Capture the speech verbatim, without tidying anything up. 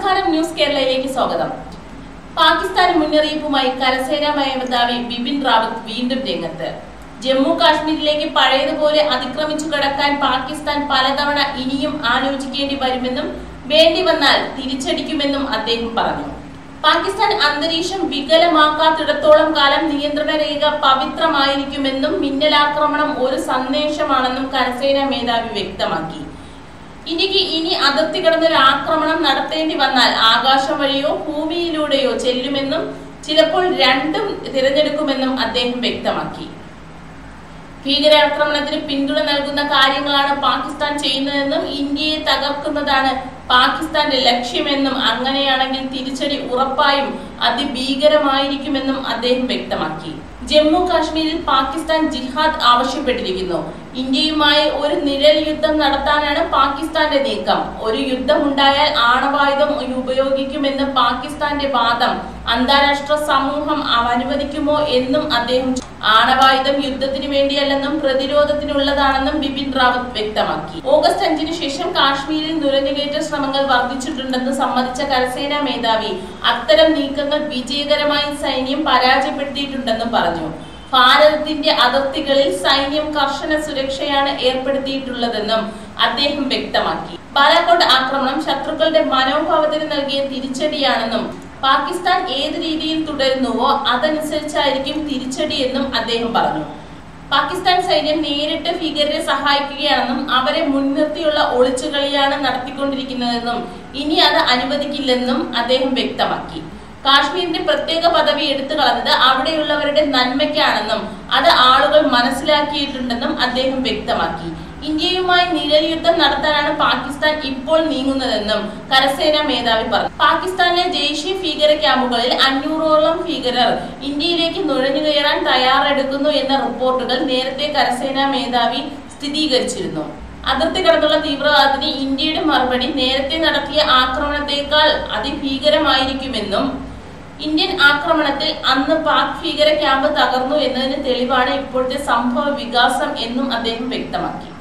നമസ്കാരം, ന്യൂസ് കേരളയിലേക്ക് സ്വാഗതം. പാകിസ്ഥാൻ മുന്നറിയിപ്പുമായി കരസേനാ മേധാവി ബിപിൻ റാവത്ത് വീണ്ടും രംഗത്ത്. ജമ്മു കാശ്മീരിലേക്ക് പഴയതുപോലെ അതിക്രമിച്ചു കടക്കാൻ പാകിസ്ഥാൻ പലതവണ ഇനിയും ആലോചിക്കേണ്ടി വരുമെന്നും വേണ്ടി വന്നാൽ തിരിച്ചടിക്കുമെന്നും അദ്ദേഹം പറഞ്ഞു. പാകിസ്ഥാൻ അന്തരീക്ഷം വികലമാക്കാത്തിടത്തോളം കാലം നിയന്ത്രണ രേഖ പവിത്രമായിരിക്കുമെന്നും മിന്നലാക്രമണം ഒരു സന്ദേശമാണെന്നും കരസേനാ മേധാവി വ്യക്തമാക്കി. ഇന്ത്യക്ക് ഇനി അതിർത്തി കടന്നൊരു ആക്രമണം നടത്തേണ്ടി വന്നാൽ ആകാശം വഴിയോ ഭൂമിയിലൂടെയോ ചെല്ലുമെന്നും ചിലപ്പോൾ രണ്ടും തിരഞ്ഞെടുക്കുമെന്നും അദ്ദേഹം വ്യക്തമാക്കി. ഭീകരാക്രമണത്തിന് പിന്തുണ നൽകുന്ന കാര്യങ്ങളാണ് പാകിസ്ഥാൻ ചെയ്യുന്നതെന്നും ഇന്ത്യയെ തകർക്കുന്നതാണ് പാകിസ്ഥാന്റെ ലക്ഷ്യമെന്നും അങ്ങനെയാണെങ്കിൽ തിരിച്ചടി ഉറപ്പായും അതിഭീകരമായിരിക്കുമെന്നും അദ്ദേഹം വ്യക്തമാക്കി. ജമ്മു കാശ്മീരിൽ പാകിസ്ഥാൻ ജിഹാദ് ആവശ്യപ്പെട്ടിരിക്കുന്നു. ഇന്ത്യയുമായി ഒരു നിഴൽ യുദ്ധം നടത്താനാണ് പാകിസ്ഥാന്റെ നീക്കം. ഒരു യുദ്ധമുണ്ടായാൽ ആണവായുധം ഉപയോഗിക്കുമെന്ന് പാകിസ്ഥാന്റെ വാദം അന്താരാഷ്ട്ര സമൂഹം അനുവദിക്കുമോ എന്നും അദ്ദേഹം ആണവായുധം യുദ്ധത്തിന് വേണ്ടിയല്ലെന്നും പ്രതിരോധത്തിനുള്ളതാണെന്നും ബിപിൻ റാവത്ത് വ്യക്തമാക്കി. ഓഗസ്റ്റ് അഞ്ചിന് ശേഷം കാശ്മീരിൽ നുഴഞ്ഞുകയറ്റ ശ്രമങ്ങൾ വർദ്ധിച്ചിട്ടുണ്ടെന്ന് സമ്മതിച്ച കരസേനാ മേധാവി അത്തരം നീക്കങ്ങൾ വിജയകരമായി സൈന്യം പരാജയപ്പെടുത്തിയിട്ടുണ്ടെന്നും പറഞ്ഞു. ഭാരതത്തിന്റെ അതിർത്തികളിൽ സൈന്യം കർശന സുരക്ഷയാണ് ഏർപ്പെടുത്തിയിട്ടുള്ളതെന്നും അദ്ദേഹം വ്യക്തമാക്കി. ബാലാകോട്ട് ആക്രമണം ശത്രുക്കളുടെ മനോഭാവത്തിന് നൽകിയ തിരിച്ചടിയാണെന്നും പാകിസ്ഥാൻ ഏത് രീതിയിൽ തുടരുന്നുവോ അതനുസരിച്ചായിരിക്കും തിരിച്ചടിയെന്നും അദ്ദേഹം പറഞ്ഞു. പാകിസ്ഥാൻ സൈന്യം നേരിട്ട് ഭീകരരെ സഹായിക്കുകയാണെന്നും അവരെ മുൻനിർത്തിയുള്ള ഒളിച്ചുകളിയാണ് നടത്തിക്കൊണ്ടിരിക്കുന്നതെന്നും ഇനി അത് അനുവദിക്കില്ലെന്നും അദ്ദേഹം വ്യക്തമാക്കി. കാശ്മീരിന്റെ പ്രത്യേക പദവി എടുത്തു കളഞ്ഞത് അവിടെയുള്ളവരുടെ നന്മയ്ക്കാണെന്നും അത് ആളുകൾ മനസ്സിലാക്കിയിട്ടുണ്ടെന്നും അദ്ദേഹം വ്യക്തമാക്കി. ഇന്ത്യയുമായി നിഴൽ യുദ്ധം നടത്താനാണ് പാകിസ്ഥാൻ ഇപ്പോൾ നീങ്ങുന്നതെന്നും കരസേനാ മേധാവി പറഞ്ഞു. പാകിസ്ഥാനിലെ ജെയ്ഷെ ഭീകര ക്യാമ്പുകളിൽ അഞ്ഞൂറോളം ഭീകരർ ഇന്ത്യയിലേക്ക് നുഴഞ്ഞു കയറാൻ തയ്യാറെടുക്കുന്നു എന്ന റിപ്പോർട്ടുകൾ നേരത്തെ കരസേനാ മേധാവി സ്ഥിരീകരിച്ചിരുന്നു. അതിർത്തി കടന്നുള്ള തീവ്രവാദത്തിന് ഇന്ത്യയുടെ മറുപടി നേരത്തെ നടത്തിയ ആക്രമണത്തെക്കാൾ അതിഭീകരമായിരിക്കുമെന്നും ഇന്ത്യൻ ആക്രമണത്തിൽ അന്ന് പാക് ഭീകര ക്യാമ്പ് തകർന്നു എന്നതിന് തെളിവാണ് ഇപ്പോഴത്തെ സംഭവ വികാസം എന്നും അദ്ദേഹം വ്യക്തമാക്കി.